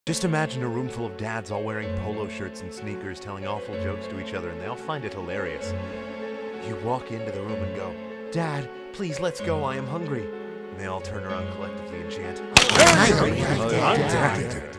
Just imagine a room full of dads all wearing polo shirts and sneakers, telling awful jokes to each other, and they all find it hilarious. You walk into the room and go, "Dad, please let's go, I am hungry." And they all turn around collectively and chant, "Hungry, Dad."